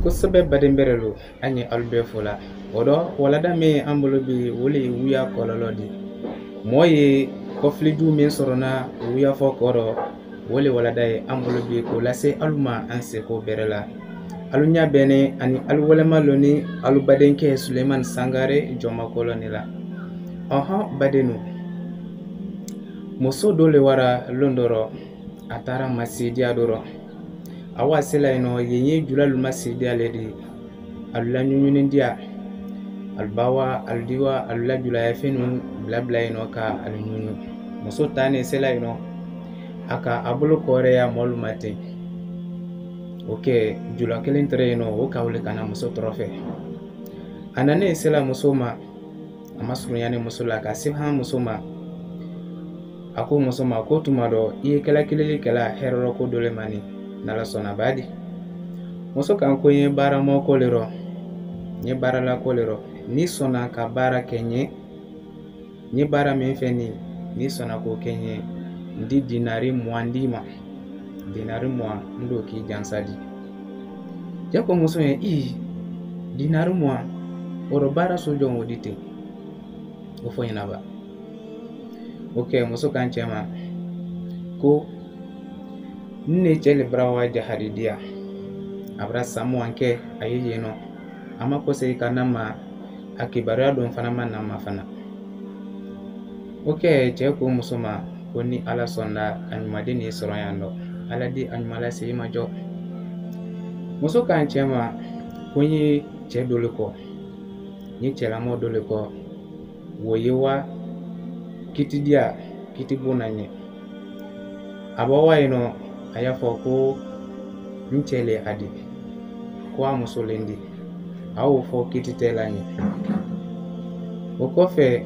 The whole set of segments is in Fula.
kosɛbɛ badenbɛrɛlo an ye alu bɛɛ fo la o dɔ walada min an bolo bi o le ye wuya kɔlɔlɔ di mɔɔ ye kɔfilijuw min sɔrɔna wuya fɔ kɔ dɔ o le walada ye an bolo bi k'o lase alu ma an seko bɛrɛ la alu ɲa bɛnɛ ani alu wɛlɛma lo ni alu badenkɛ Sulemani Sangare jɔnmakɔlɔ ni la badenu muso dɔ le wara lon dɔrɔ a taara masidiya dɔrɔ a wasila yen nɔ yen ye julalu masidiya le di alu la ɲuɲuni diya alu bawa alu diwa alu la julaya fɛnw bilabila yen nɔ ka alu ɲuɲu muso taane sela yen nɔ a ka a bolo kɔrɛya mɔlu ma ten o kɛ jula kelen tɛrɛ yen nɔ o ka wuli kana muso tɔrɔ fɛ a nane sela muso ma a ma surunya ni muso la ka se han muso ma a ko muso ma ko tuma dɔ i ye kɛla keleli kɛla hɛrɛrɔ ko dɔ le mani n'ala sɔnna b'a di muso kan ko n ye baarama ko le rɔ n ye baarala ko le rɔ n'i sɔnna ka baara kɛ n ye baara min fɛ n'i sɔnna k'o kɛ n ye n di dinari 20 d'i ma dinari 20 n do k'i jansa di cɛ ko muso ye dinari 20 o rɔ baara so jɔn o di ten o fɔ ɲɛnaba o kɛ muso kan cɛ ma ko n ne cɛ le bara wa jahari diya a bara san 20 kɛ a ye yen nɔ a ma kɔsegi ka na ma a kibaruya dɔn fana ma na ma fana o kɛ cɛ ko muso ma ko ni ala sɔnna a ɲumaden ye sɔrɔ yan dɔ ala di a ɲuman lase i ma jɔ muso kan cɛ ma ko n ye cɛ dɔ le kɔ n ye cɛlamɔ dɔ le kɔ wo ye wa kiti diya kiti bon na ɲɛ a bɔ wa yen nɔ a y'a fɔ ko n cɛ le a di ko a muso le di a y'o fɔ kiti tɛ la ɲɛ o kɔfɛ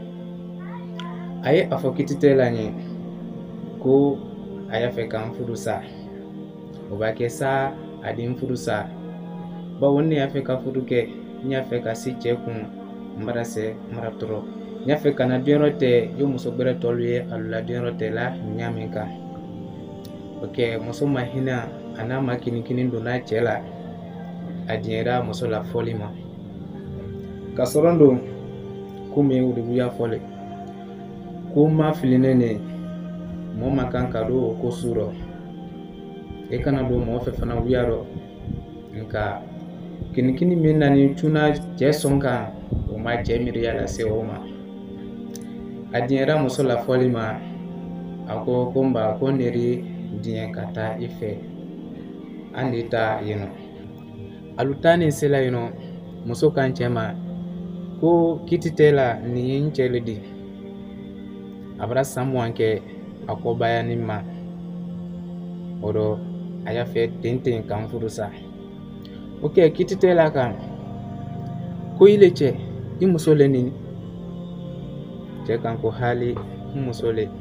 a ye a fɔ kiti tɛ la ɲɛ ko a y'a fɛ k'an furu sa o b'a kɛ sa a di n furu sa bawo ne y'a fɛ ka furu kɛ n y'a fɛ ka si cɛ kun n bara sɛ n bara tɔrɔ n y'a fɛ ka na denyɔrɔ tɛ ye muso bɛrɛ tɔlu ye alu la denyɔrɔ tɛ la ɲa min kan o kɛ muso ma hinɛ a n'a ma kinikini donna cɛ la a diɲɛra muso la fɔli ma ka sɔrɔ don ko min o de wuya fɔle ko ma fili ne mɔɔ ma kan ka don o ko su rɔ e kana don mɔɔ fɛ fana wuya rɔ nka kinikini min nani cuna cɛ sɔn kan o ma cɛ miiriya lase o ma a diɲɛra muso la fɔli ma a ko nba ko neri diɲɛ ka taa i fɛ an de ta yen nɔ alu taa ni sela yen nɔ muso kan cɛ ma ko kiti tɛ la nin ye n cɛ le di a bara san 20 kɛ a kɔbayani ma o rɔ a y'a fɛ ten k'an furu sa o kɛ kiti tɛ la kan ko i le cɛ i muso le nin cɛ kan ko hali n muso le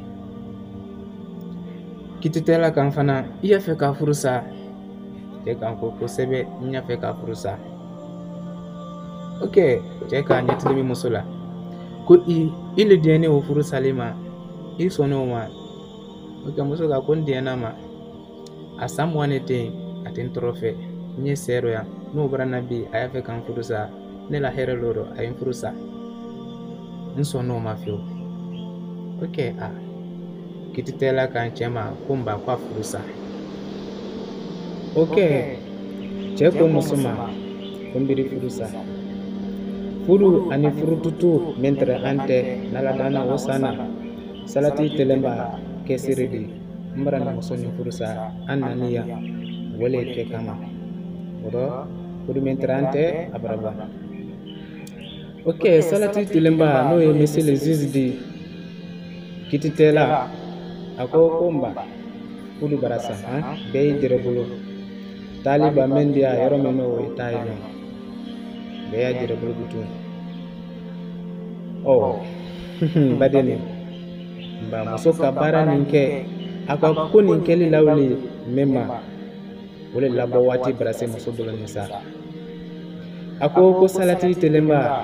kiti tɛ la kan fana i y'a fɛ ka furu sa cɛ kan ko kosɛbɛ n y'a fɛ ka furu sa o kɛ cɛ k'a ɲɛtili min muso la ko i le diɲɛ ne o furu sali ma i sɔnna o ma o kɛ muso ka ko n diɲɛna ma a san 20 ne ten a tɛ n tɔrɔ fɛ n ye sɛro yan n'o bara na bi a y'a fɛ k'an furu sa ne la hɛrɛ lo a ye n furu sa n sɔnna o ma fiyewu o kɛ kiti tɛ la kan cɛ ma ko n ba ko a furu sa o kɛ cɛ ko muso ma ko n biri furu sa furu ani furututu min tɛrɛ an tɛ n'ala dana o sanna salati tɛlɛnba kɛsiri di n bara na muso ni furu sa an nani yan wale kɛ kama o rɔ furu min tɛrɛ an tɛ a bara ban o kɛ salati tɛlɛnba n'o ye monsieur le juge di kiti tɛ la a ko n ba furu bara sa bɛɛ y'i jɛrɛ bolo taaliba min di a yɔrɔ min n'o ye taa yen nɔ bɛɛ y'a jɛrɛ bolo butu badeni nba muso ka baara nin kɛ a ka ko nin kɛli lawuli min ma o le labɔ waati bara se muso bolo nin sa a ko salati tɛlɛnba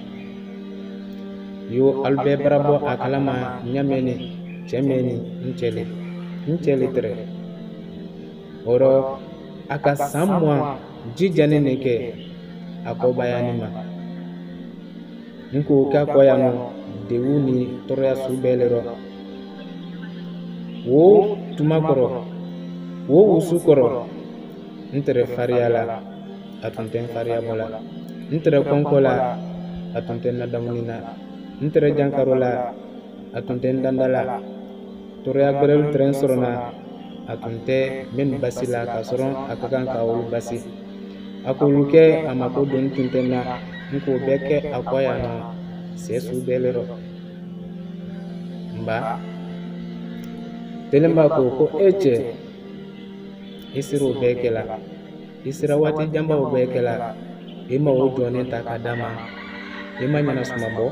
yo alu bɛɛ bara bɔ a kalama ɲamɛni cɛ mɛni n cɛ le tɛrɛ o rɔ a ka san 20 jijani ne kɛ a kɔbayani ma nko ka kɔya no dewu ni tɔɔrɔya su bɛɛ le rɔ wo tuma kɔrɔ wo wusu kɔrɔ n tɛrɛ fariya la a tun tɛ n fariya bɔ la n tɛrɛ kɔnkɔ la a tun tɛ n nadamuni na n tɛrɛ jankaro la a tun tɛ n danda la tɔɔrɔya gbɛrɛlu tɛrɛ n sɔrɔ na a tun tɛ minnu basi la ka sɔrɔ a ka kan ka olu basi a k'olu kɛ a mako don tun tɛ n na n k'o bɛɛ kɛ a kɔ yan nɔ sɛ su bɛɛ le rɔ nba telenba ko e cɛ i sera o bɛɛ kɛla i sera waati janba o bɛɛ kɛla i ma o jɔnnen ta ka d'a ma i ma ɲɛna suma bɔ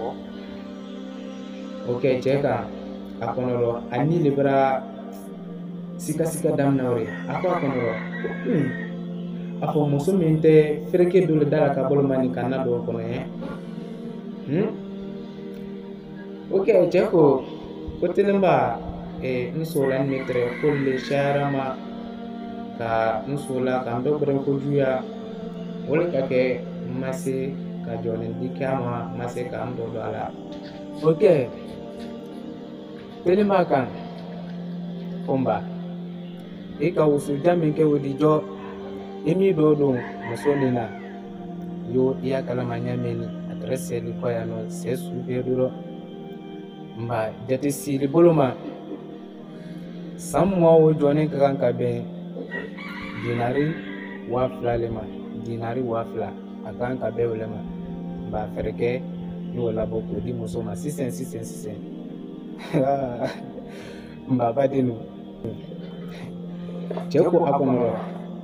o kɛ cɛ kan a kɔnɔrɔ a ni le bara sikasika daminɛ o ye a ko a kɔnɔrɔ a fɔ muso min tɛ fereke dole da la ka bolo ma nin kana dɔw kɔnɔ ye o kɛ cɛ ko telenba n sola ni tɛrɛ ko le shara ma ka n sola ka n dɔ bɛrɛ ko juya o le ka kɛ n ma se ka jɔlen di kɛ ma ma se ka n dɔ don a la o kɛ telenba kan ko n ba i ka wusuja min kɛ o di jɔ i mi dɔ don muso nin na yo i y'a kalama ɲamɛni a tɛrɛ sɛli kɔ yan nɔ sɛ su bɛɛ dɔrɔ n ba jate siri bolo ma san mugan o jɔnen ka kan ka bɛn dinari 2000 le ma dinari 2000 a ka kan ka bɛn o le ma n b'a fɛrɛ kɛ n'o labɔ k'o di muso ma sisan n b'a ba den cɛ ko a kɔnɔrɔ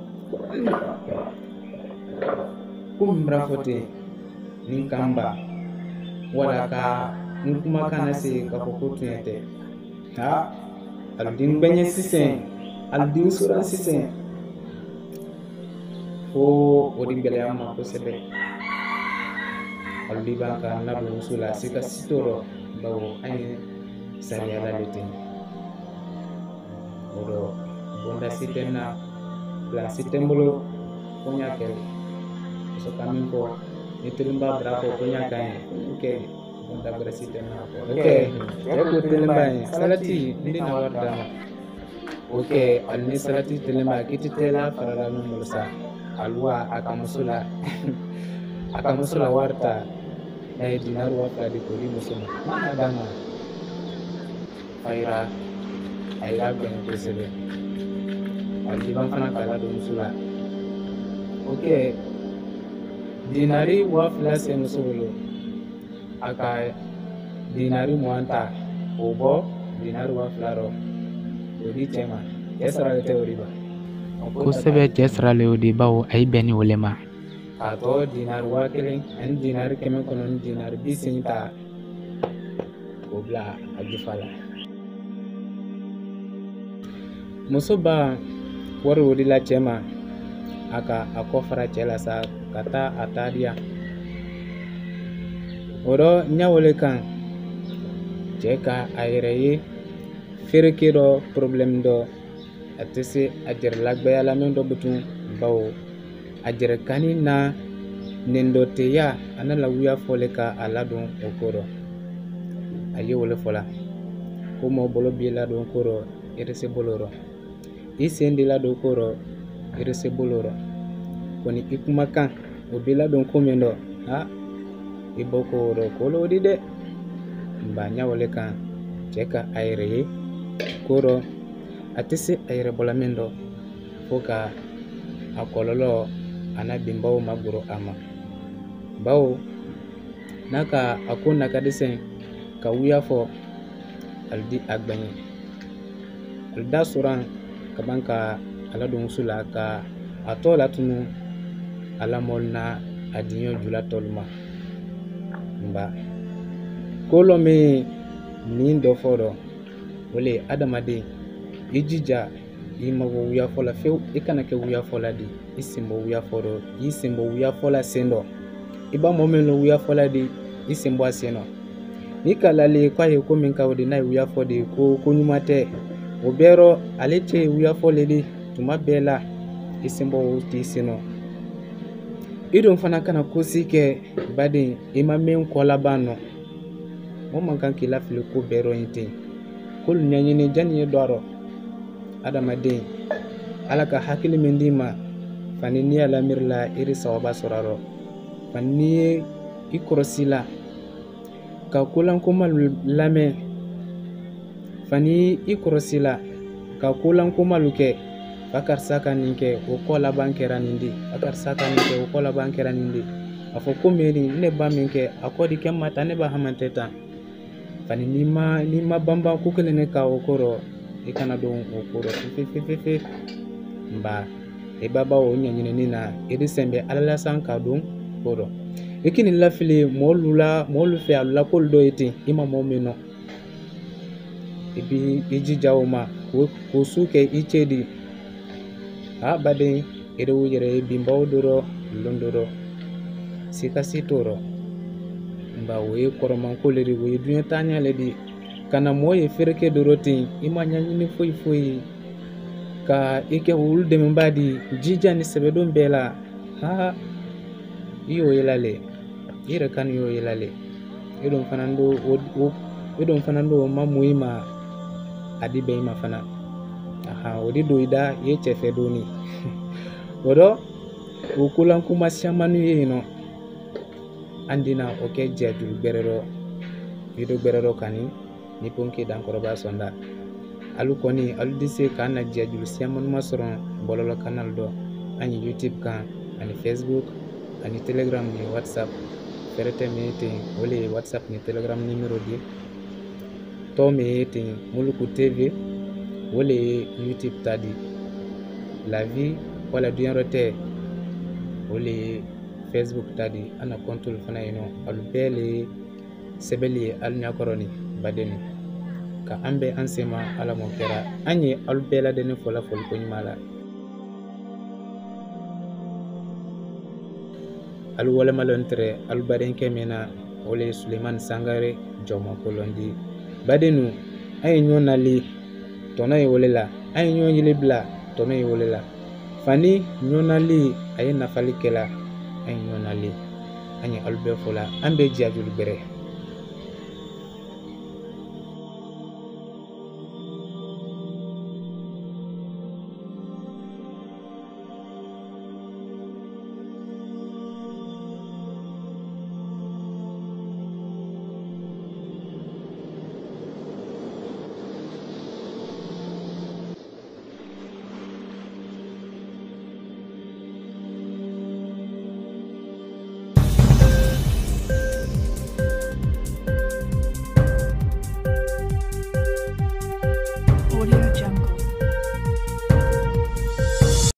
ko min bara fɔ ten nin kan ba wala ka n kumakan lase k'a fɔ ko tiɲɛ tɛ aludin bɛɲɛ sisan aludin sɔrɔ sisan fo o de gɛlɛya ma kosɛbɛ aludi b'an ka nadon muso la sika si tɔɔrɔ bawo an ye sariya la de ten o dɔ bonda si tɛ n na pilasi tɛ n bolo ko n y'a kɛ muso ka min fɔ ni telenba bara fɔ ko n y'a kan ye ok bonda wɛrɛ si tɛ n na ok cɛ ko telenba ye salati n bɛna wari d'a ma ok hali ni salati telenba kiti tɛ la farala min bolo sa aluwa a ka muso la a ka muso la wari ta n'a ye dinari 2000 di k'o di muso ma mana d'a ma fayira a y'a bɛn kosɛbɛ hali b'an fana k'a ladon muso la ok dinari 2000 se muso bolo a ka dinari 20 ta o bɔ dinari 2000 rɔ o di cɛ ma cɛ sarali tɛ o de ba kosɛbɛ cɛ sarali o de bawo a ye bɛn ni o le ma k'a tɔ dinari 1000 ani dinari 900 ni dinari 80 ta k'o bila a jufa la muso ba wari o de la cɛ ma a ka a kɔ fara cɛ la sa ka taa a ta diya o dɔ ɲawole kan cɛ ka a yɛrɛ ye fereke dɔ problème dɔ a tɛ se a jɛrɛ lagbɛya la min dɔ butun bawo a jɛrɛ kani na nin dɔ teya ana la wuya fɔle ka a ladon o ko dɔ a ye wole fɔla ko mɔ bolo b'i ladon ko dɔ irese bolo rɔ i sen di ladon ko dɔ irese bolo rɔ kɔni i kumakan o b'i ladon ko min dɔ i bɔ ko dɔ kolo di dɛ n b'a ɲawale kan cɛ ka a yɛrɛ ye ko dɔ a tɛ se a yɛrɛ bɔla min dɔ fo ka a kɔlɔlɔ a n'a benbaw ma goro a ma bawo n'a ka a ko na ka dɛsɛ ka wuya fɔ ali di a gbɛɲɛ ali da sɔrɔ ka ban ka ala don muso la ka a tɔ latunu ala mɔli na a diɲɛ jula tɔlu ma nba ko lɔ min nin dɔ fɔ dɔ o le adamaden i jija i mago wuyafɔ la fewu i kana kɛ wuyafɔ la di i sen bɔ wuyafɔ dɔ i sen bɔ wuyafɔ la sen dɔ i b'a mɔ min lɔ wuyafɔ la di i sen bɔ a sen dɔ ni kalali k'a ye ko min ka o de n'a ye wuyafɔ de ko ɲuman tɛ o bɛɛ rɔ ale cɛ ye wuyafɔ le di tuma bɛɛ la i sen bɔ o t'i sen dɔ Idon fana kana kosi kɛ baden i ma min kɔlaban nɔ mo man kan k'i lafili ko bɛɛ rɔ yen ten k'olu ɲɛɲini janni ye dɔ rɔ adamaden ala ka hakili min d'i ma fani n'i y'a lamiri la i bɛ sawaba sɔrɔ a rɔ fani n'i ye i kɔrɔsi la ka kolankoma lamɛn fani i kɔrɔsi la ka kolankomalu kɛ fa karisa ka nin kɛ o kɔ laban kɛra nin de fa karisa ka nin kɛ o kɔ laban kɛra nin de a fɔ ko meri ne ba min kɛ a kɔ di kɛ ma ta ne ba haman tɛ tan fani n'i ma banban ko kelen ne ka o kɔrɔ i kana don o kɔrɔ fefe nba i baba o ɲɛɲinini na i bɛ sɛnbɛ ala lasan ka don kɔrɔ i kini lafili mɔlu fɛ a lakolu dɔ ye ten i ma mɔɔ min nɔ i bi i jija o ma k'o su kɛ i cɛ di baden ere wo yɛrɛ ye binbaw dɔrɔ lon dɔrɔ sikasi tɔɔrɔ nba o ye kɔrɔmanko le de o ye duɲɛ taaɲa le de kana mɔɔ ye fereke dɔrɔ ten i ma ɲaɲini foyi foyi ka i kɛ olu dɛmɛba di jija ni sɛbɛdon bɛɛ la i y'o ye la le i yɛrɛ kan y'o ye la le i don fana do ma mu i ma a di bɛɛ i ma fana o de do i da i ye cɛfɛ doni o dɔ o kolankoma caman ye yen nɔ an dina o kɛ jɛjulu gbɛrɛrɔ video gbɛrɛrɔ kani ni ponke dankɔrɔba sɔnda alu kɔni alu tɛ se k'an na jɛjulu caman sɔrɔ bɔlɔlɔ kanal dɔ an ye YouTube kan ani Facebook ani Telegram ni WhatsApp fɛrɛ tɛ min ye ten o le ye WhatsApp ni Telegram numéro di tɔ min ye ten Muluku TV o le ye YouTube ta di la vie wala duɲarɔ tɛ o le ye Facebook ta di an na compte fana yen nɔ alu bɛɛ le ye sɛbɛnli ye alu ɲakɔrɔ ni baden ka an bɛ an sema ala mɔ kɛra an ye alu bɛɛ ladeni fɔla fɔliko ɲuman la alu walemalon tɛrɛ alu badenkɛ min na o le ye Sulemani Sangare jɔma kolondi badenu an ye ɲɔgɔn nali tɔnɔ ye wole la an ye ɲɔgɔn yeli bila tɔnɔ ye wole la fani ɲɔgɔn nali a ye nafali kɛla an ye ɲɔgɔn nali an ye alu bɛɛ fɔla an bɛ jɛjulu bɛrɛ